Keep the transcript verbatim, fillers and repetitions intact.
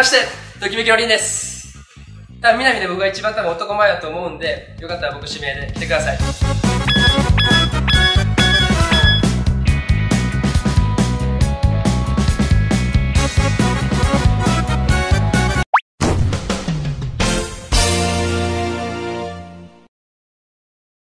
まして、ときめきのりんです。多分南で僕が一番多分男前だと思うんで、よかったら僕指名で来てください。